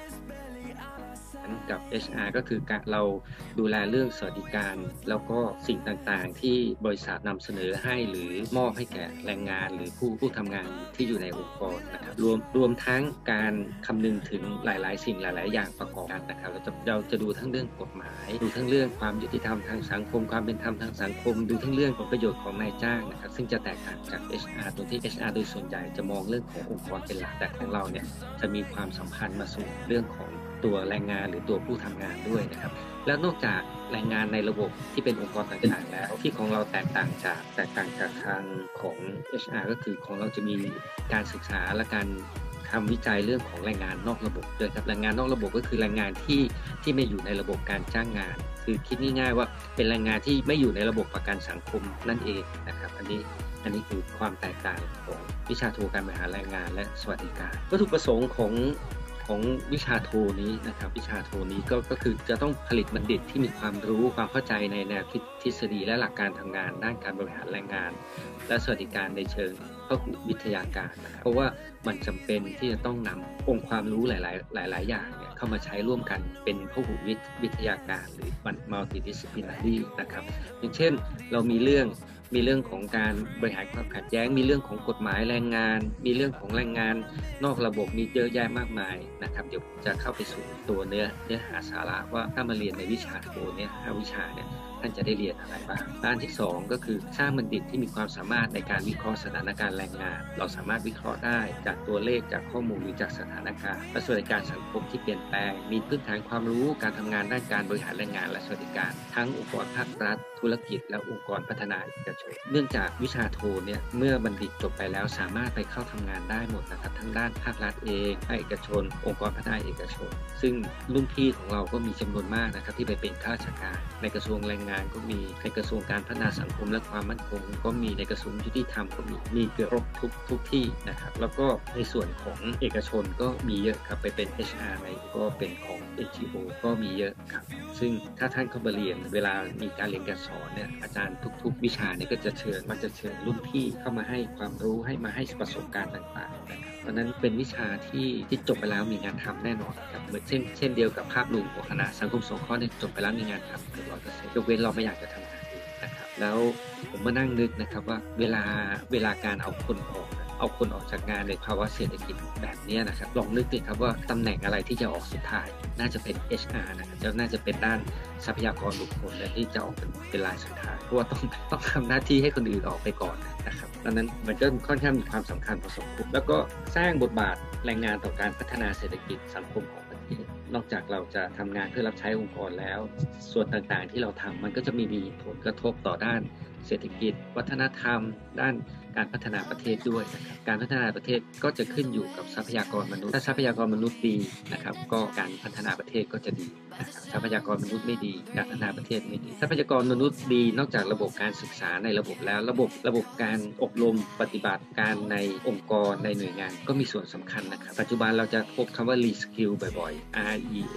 กับ HR ก็คือการเราดูแลเรื่องสวัสดิการแล้วก็สิ่งต่างๆที่บริษัทนำเสนอให้หรือมอบให้แก่แรงงานหรือผู้ทำงานที่อยู่ในองค์กรนะครับรวมทั้งการคำนึงถึงหลายๆสิ่งหลายๆอย่างประกอบกันนะครับเราจะดูทั้งเรื่องกฎหมายดูทั้งเรื่องความยุติธรรมทางสังคมความเป็นธรรมทางสังคมดูทั้งเรื่องผลประโยชน์ของนายจ้างนะครับซึ่งจะแตกต่างจาก HR ตรงที่ HR โดยส่วนใหญ่จะมองเรื่องขององค์กรเป็นหลักแต่ของเราเนี่ยจะมีความสัมพันธ์มาสู่เรื่องของตัวแรงงานหรือตัวผู้ทำงานด้วยนะครับแล้วนอกจากแรงงานในระบบที่เป็นองค์กรต่างๆแล้วที่ของเราแตกต่างจากทางของ HR ก็คือของเราจะมีการศึกษาและการทำวิจัยเรื่องของแรงงานนอกระบบด้วยครับแรงงานนอกระบบก็คือแรงงานที่ไม่อยู่ในระบบการจ้างงานคือคิดง่ายๆว่าเป็นแรงงานที่ไม่อยู่ในระบบประกันสังคมนั่นเองนะครับอันนี้คือความแตกต่างของวิชาโทการบริหารแรงงานและสวัสดิการวัตถุประสงค์ของวิชาโทนี้นะครับวิชาโทนี้ก็คือจะต้องผลิตบัณฑิตที่มีความรู้ความเข้าใจในแนวคิดทฤษฎีและหลักการทำงานด้านการบริหารแรงงานและสวัสดิการในเชิงพหุวิทยาการนะครับเพราะว่ามันจำเป็นที่จะต้องนำองค์ความรู้หลายอย่างเนี่ยเข้ามาใช้ร่วมกันเป็นพหุวิทยาการหรือ multidisciplinary นะครับอย่างเช่นเรามีเรื่องของการบริหารความขัดแย้งมีเรื่องของกฎหมายแรงงานมีเรื่องของแรงงานนอกระบบมีเยอะแยะมากมายนะครับเดี๋ยวจะเข้าไปสู่ตัวเนื้อหาสาระว่าถ้ามาเรียนในวิชาโทเนี่ย5วิชาเนี่ยท่านจะได้เรียนอะไรบ้างด้านที่2ก็คือสร้างบัณฑิตที่มีความสามารถในการวิเคราะห์สถานการณ์แรงงานเราสามารถวิเคราะห์ได้จากตัวเลขจากข้อมูลหรือจากสถานการณ์และสวัสดิการสังคมที่เปลี่ยนแปลงมีพื้นฐานความรู้การทำงานด้านการบริหารแรงงานและสวัสดิการทั้งองค์กรภาครัฐธุรกิจและองค์กรพัฒนาเอกชนเนื่องจากวิชาโทเนี่ยเมื่อบัณฑิตจบไปแล้วสามารถไปเข้าทำงานได้หมดนะครับทั้งด้านภาครัฐเองภาคเอกชนองค์กรพัฒนาเอกชนซึ่งรุ่นพี่ของเราก็มีจำนวนมากนะครับที่ไปเป็นข้าราชการในกระทรวงแรงงานก็มีในกระทรวงการพัฒนาสังคมและความมั่นคงก็มีในกระทรวงยุติธรรมก็มีเกือบทุกที่นะครับแล้วก็ในส่วนของเอกชนก็มีเยอะครับไปเป็น HR ในก็เป็นของ NGO ก็มีเยอะครับซึ่งถ้าท่านเข้ามาเรียนเวลามีการเรียนการสอนเนี่ยอาจารย์ทุกวิชาเนี่ยก็จะเชิญรุ่นพี่เข้ามาให้ความรู้ให้ประสบการณ์ต่างๆนะครับเพราะนั้นเป็นวิชาที่จบไปแล้วมีงานทำแน่นอนครับเหมือนเช่นเดียวกับภาพรวมของคณะสังคมสงเคราะห์เนี่ยจบไปแล้วมีงานทำเกือบ100%ยกเว้นเราไม่อยากจะทำงานเองนะครับแล้วผมมานั่งนึกนะครับว่าเวลาการเอาคนออกจากงานในภาวะเศรษฐกิจแบบนี้นะครับลองนึกดิครับว่าตำแหน่งอะไรที่จะออกสุดท้ายน่าจะเป็น HR นะครับจะน่าจะเป็นด้านทรัพยากรบุคคลและที่จะออกเป็นรายสุดท้ายเพราะว่าต้องทำหน้าที่ให้คนอื่นออกไปก่อนนะครับดังนั้นมันก็ค่อนข้างมีความสำคัญพอสมควรแล้วก็สร้างบทบาทแรงงานต่อการพัฒนาเศรษฐกิจสังคมของประเทศนอกจากเราจะทำงานเพื่อรับใช้องค์กรแล้วส่วนต่างๆที่เราทำมันก็จะมีผลกระทบต่อด้านเศรษฐกิจวัฒนธรรมด้านการพัฒนาประเทศด้วยนะครับการพัฒนาประเทศก็จะขึ้นอยู่กับทรัพยากรมนุษย์ถ้าทรัพยากรมนุษย์ดีนะครับก็การพัฒนาประเทศก็จะดีนะครับทรัพยากรมนุษย์ไม่ดีการพัฒนาประเทศไม่ดีทรัพยากรมนุษย์ดีนอกจากระบบการศึกษาในระบบแล้วระบบการอบรมปฏิบัติการในองค์กรในหน่วยงานก็มีส่วนสำคัญนะครับปัจจุบันเราจะพบคำว่า reskill บ่อยๆ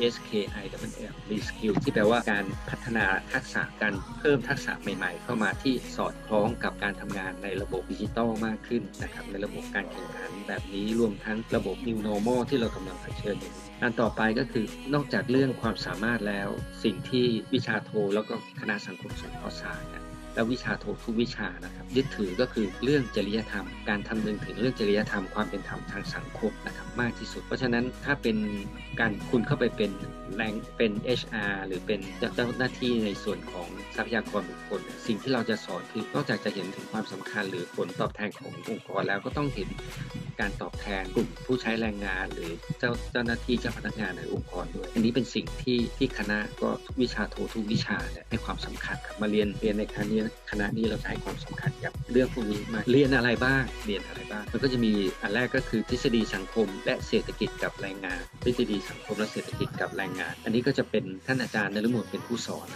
RESKILL reskill ที่แปลว่าการพัฒนาทักษะการเพิ่มทักษะใหม่ๆเข้ามาที่สอดคล้องกับการทำงานในระบบดิจิทัลมากขึ้นนะครับในระบบการแข่งขันแบบนี้รวมทั้งระบบ New Normal ที่เรากำลังเผชิญอยู่อันต่อไปก็คือนอกจากเรื่องความสามารถแล้วสิ่งที่วิชาโทแล้วก็คณะสังคมสงเคราะห์ศาสตร์และวิชาโททุกวิชานะครับยึดถือก็คือเรื่องจริยธรรมการทำนึงถึงเรื่องจริยธรรมความเป็นธรรมทางสังคมนะครับมากที่สุดเพราะฉะนั้นถ้าเป็นการคุณเข้าไปเป็น HR หรือเป็นเจ้าหน้าที่ในส่วนของทรัพยากรบุคคลสิ่งที่เราจะสอนคือนอกจากจะเห็นถึงความสำคัญหรือผลตอบแทนขององค์กรแล้วก็ต้องเห็นการตอบแทนกลุ่มผู้ใช้แรงงานหรือเจ้าหน้าที่เจ้าพนักงานในองค์กรด้วยอันนี้เป็นสิ่งที่คณะก็วิชาโททุกวิชาให้ความสำคัญครับมาเรียนในคณะนี้เราให้ความสำคัญกับเรื่องพวกนี้มาเรียนอะไรบ้างมันก็จะมีอันแรกก็คือทฤษฎีสังคมและเศรษฐกิจกับแรงงานทฤษฎีสังคมและเศรษฐกิจกับแรงงานอันนี้ก็จะเป็นท่านอาจารย์นฤมลเป็นผู้สอนนะครับ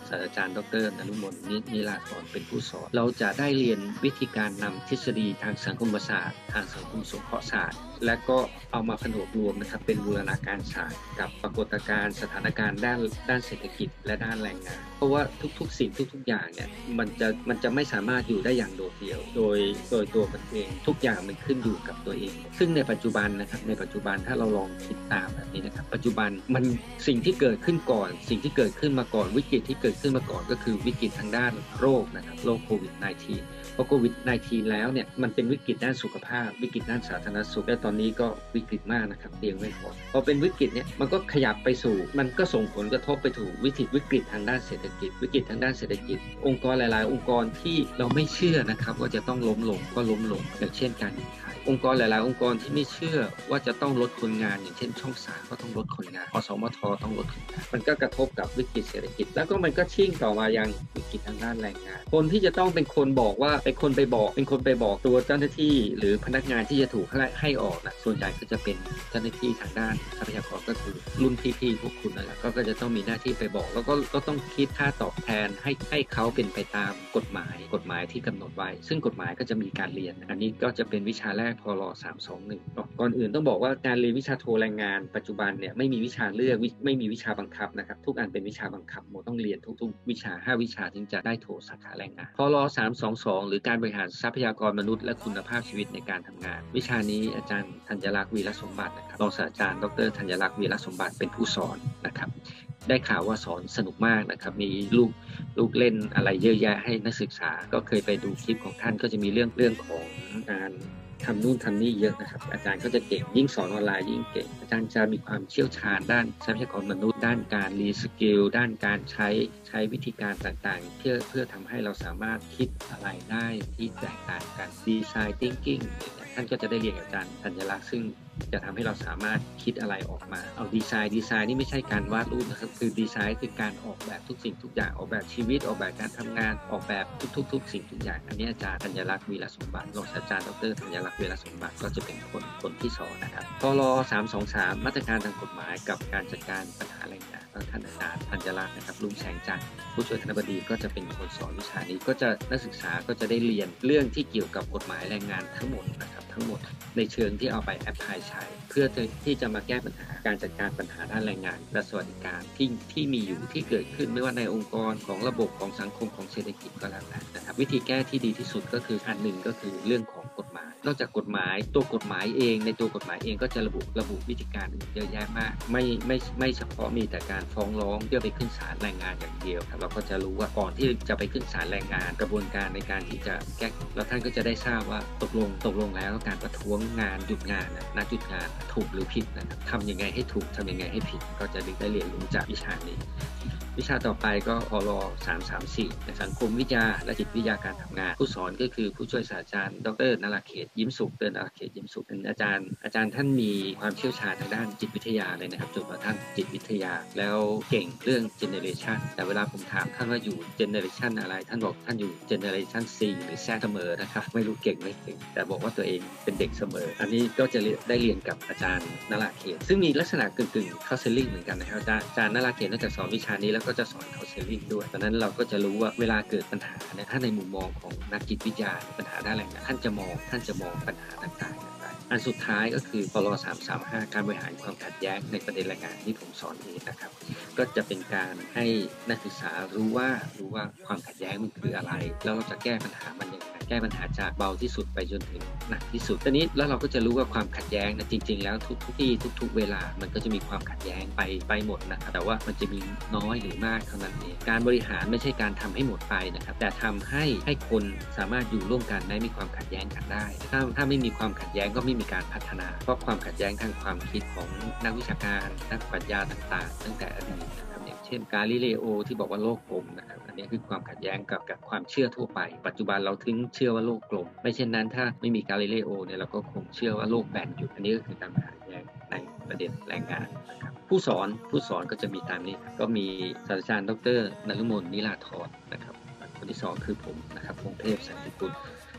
ศาสตราจารย์ดร.นฤมล นิลาธรเป็นผู้สอนเราจะได้เรียนวิธีการนำทฤษฎีทางสังคมศาสตร์ทางสังคมสงเคราะห์ศาสตร์และก็เอามาผนวกรวมนะครับเป็นบูรณาการศาสตร์กับปรากฏการณ์สถานการณ์ด้านเศรษฐกิจและด้านแรงงานเพราะว่าทุกสิ่งทุกอย่างเนี่ยมันจะไม่สามารถอยู่ได้อย่างโดดเดี่ยวโดยตัวมันเองทุกอย่างมันขึ้นอยู่กับตัวเองซึ่งในปัจจุบันนะครับในปัจจุบันถ้าเราลองคิดตามแบบนี้นะครับปัจจุบันมันสิ่งที่เกิดขึ้นก่อนสิ่งที่เกิดขึ้นมาก่อนวิกฤตที่เกิดขึ้นมาก่อนก็คือวิกฤตทางด้านโรคนะครับโรคโควิด -19 พอโควิด -19 แล้วเนี่ยมันเป็นวิกฤตด้านสุขภาพวิกฤตด้านสาธารณสุขและตอนนี้ก็วิกฤตมากนะครับเตียงไม่พอพอเป็นวิกฤตเนี่ยมันก็ขยับไปสู่มันก็ส่งผลกระทบไปถูกวิกฤตทางด้านเศรษฐกิจวิกฤตทางด้านเศรษฐกิจองค์กรหลายๆองค์กรที่เราไม่เชื่อนะครับว่าจะต้องล้มลงก็ล้มลงอย่างเช่นการบินไทยองค์กรหลายๆองค์กรที่ไม่เชื่อว่าจะต้องลดคนงานอย่างเช่นช่อง3ก็ต้องลดคนงานอสมทต้องลดคนงานมันก็กระทบกับวิกฤตเศรษฐกิจแล้วก็มันก็ชิ่งต่อมายังวิกฤตทางด้านแรงงานคนที่จะต้องเป็นคนบอกว่าเป็นคนไปบอกตัวเจ้าหน้าที่หรือพนักงานที่จะถูกให้ออกนะส่วนใหญ่ก็จะเป็นเจ้าหน้าที่ทางด้านทรัพยากรก็คือรุ่นพี่ๆพวกคุณนั่นแหละก็จะต้องมีหน้าที่ไปบอกแล้วก็ต้องคิดค่าตอบแทนให้เขาเป็นไปตามกฎหมายที่กำหนดไว้ซึ่งกฎหมายก็จะมีการเรียนอันนี้ก็จะเป็นวิชาแรกพร321ก่อนอื่นต้องบอกว่าการเรียนวิชาโทแรงงานปัจจุบันเนี่ยไม่มีวิชาเลือกไม่มีวิชาบังคับนะครับทุกอันเป็นวิชาบังคับหมดต้องเรียนทุกวิชา5วิชาถึงจะได้โทสาขาแรงงานพร322หรือการบริหารทรัพยากรมนุษย์และคุณภาพชีวิตในการทำงานวิชานี้อาจารย์ธัญลักษณ์วีรสมบัตินะครับรองศาสตราจารย์ดร.ธัญลักษณ์วีรสมบัติเป็นผู้สอนนะครับได้ข่าวว่าสอนสนุกมากนะครับมีลูกเล่นอะไรเยอะแยะให้นักศึกษาก็เคยไปดูคลิปของท่านก็จะมีเรื่องของการทำนู่นทำนี่เยอะนะครับอาจารย์ก็จะเก่งยิ่งสอนออนไลน์ยิ่งเก่งอาจารย์จะมีความเชี่ยวชาญด้านทรัพยากรมนุษย์ด้านการรีสกิลด้านการใช้วิธีการต่างๆเพื่อทำให้เราสามารถคิดอะไรได้ที่แตกต่างกัน Design Thinking ท่านก็จะได้เรียนอาจารย์ธัญลักษณ์ซึ่งจะทำให้เราสามารถคิดอะไรออกมาเอาดีไซน์นี่ไม่ใช่การวาดรูปนะครับคือดีไซน์คือการออกแบบทุกสิ่งทุกอย่างออกแบบชีวิตออกแบบการทำงานออกแบบทุกสิ่งทุกอย่างอันนี้อาจารย์ธัญลักษณ์วีรสมบัติรองศาสตราจารย์ดร.ธัญลักษณ์วีรสมบัติก็จะเป็นคนที่สอนนะครับพร323มาตรการทางกฎหมายกับการจัดการปัญหาแรงงานท่านอาจารย์ธัญลักษณ์นะครับลุงแสงจันทร์ผู้ช่วยคณบดีก็จะเป็นคนสอนวิชานี้ก็จะนักศึกษาก็จะได้เรียนเรื่องที่เกี่ยวกับกฎหมายแรงงานทั้งหมดนะครับทั้งหมดในเชิงที่เอาไปแอพพลายใช้เพื่อที่จะมาแก้ปัญหาการจัดการปัญหาด้านแรงงานและสวัสดิการที่มีอยู่ที่เกิดขึ้นไม่ว่าในองค์กรของระบบของสังคมของเศรษฐกิจก็แล้วแต่นะครับวิธีแก้ที่ดีที่สุดก็คืออันหนึ่งก็คือเรื่องของกฎหมายนอกจากกฎหมายตัวกฎหมายเองในตัวกฎหมายเองก็จะระบุวิธีการอื่นเยอะแยะมากไม่เฉพาะมีแต่การฟ้องร้องเพื่อไปขึ้นศาลแรงงานอย่างเดียวครับเราก็จะรู้ว่าก่อนที่จะไปขึ้นศาลแรงงานกระบวนการในการที่จะแก้แล้วท่านก็จะได้ทราบว่าตกลงแล้วการประท้วงงานหยุดงานณจุดงานถูกหรือผิดนะครับทำยังไงให้ถูกทำยังไงให้ผิดก็จะได้เรียนรู้จากวิชานี้วิชาต่อไปก็พร334ในสังคมวิทยาและจิตวิทยาการทำงานผู้สอนก็คือผู้ช่วยศาสตราจารย์ดร.นราเขตยิ้มสุขเป็นอาจารย์ท่านมีความเชี่ยวชาญทางด้านจิตวิทยาเลยนะครับจบมาท่านจิตวิทยาแล้วเก่งเรื่องเจเนเรชันแต่เวลาผมถามท่านว่าอยู่เจเนเรชันอะไรท่านบอกท่านอยู่เจเนเรชัน C หรือ Z เสมอนะครับไม่รู้เก่งไม่เก่งแต่บอกว่าตัวเองเป็นเด็กเสมออันนี้ก็จะได้เรียนกับอาจารย์นราเขตซึ่งมีลักษณะกึ่งคาเซลลิ่งเหมือนกันนะครับอาจารย์นราเขตนอกจากสอนวิชานี้แล้วก็จะสอนคาเซลลิ่งด้วยดังนั้นเราก็จะรู้ว่าเวลาเกิดปัญหาเนี่ยถ้าในมุมมองของนักจิตวิทยาปัญหาด้านแรงงานท่านจะมองปัญหาต่างๆอันสุดท้ายก็คือพร335การบริหารความขัดแย้งในประเด็นแรงงานที่ผมสอนเองนะครับก็จะเป็นการให้นักศึกษารู้ว่าความขัดแย้งมันคืออะไรแล้วเราจะแก้ปัญหามันยังไงแก้ปัญหาจากเบาที่สุดไปจนถึงหนักที่สุดตอนนี้แล้วเราก็จะรู้ว่าความขัดแย้งนะจริงๆแล้วทุกที่ทุกเวลามันก็จะมีความขัดแย้งไปหมดนะครับแต่ว่ามันจะมีน้อยหรือมากเท่านั้นเองการบริหารไม่ใช่การทำให้หมดไปนะครับแต่ทำให้คนสามารถอยู่ร่วมกันได้มีความขัดแย้งกันได้ถ้าไม่มีความขัดแย้งก็ไม่มีการพัฒนาเพราะความขัดแย้งทางความคิดของนักวิชาการนักปรัชญาต่างๆตั้งแต่อดีตนะครับอย่างเช่นกาลิเลโอที่บอกว่าโลกกลมนะครับอันนี้คือความขัดแย้งกับความเชื่อทั่วไปปัจจุบันเราถึงเชื่อว่าโลกกลมไม่เช่นนั้นถ้าไม่มีกาลิเลโอเนี่ยเราก็คงเชื่อว่าโลกแบนอยู่อันนี้ก็คือการขัดแย้งในประเด็นแรงงานนะครับผู้สอนก็จะมีตามนี้ก็มีศาสตราจารย์ดร.นฤมล นิลาธรนะครับคนที่2คือผมนะครับพงษ์เทพสันติกุล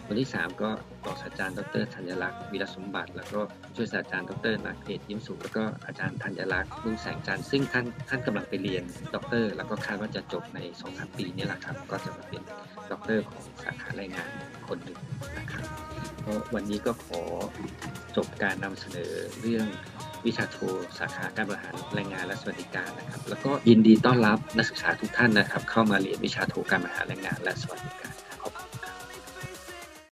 คนที่3ก็รองศาสตราจารย์ดรธัญลักษณ์วีรสมบัติแล้วก็ช่วยศาสตราจารย์ดรนักเอกยิ้มสุขแล้วก็อาจารย์ธัญลักษณ์รุ่งแสงจันทร์ซึ่งท่านกำลังไปเรียนด็อกเตอร์แล้วก็คาดว่าจะจบใน 2-3 ปีนี้แหละครับก็จะมาเป็นด็อกเตอร์ของสาขาแรงงานคนหนึ่งนะครับก็วันนี้ก็ขอจบการนำเสนอเรื่องวิชาโทสาขาการบริหารแรงงานและสวัสดิการนะครับแล้วก็ยินดีต้อนรับนักศึกษาทุกท่านนะครับเข้ามาเรียนวิชาโทการบริหารแรงงานและสวัสดิการ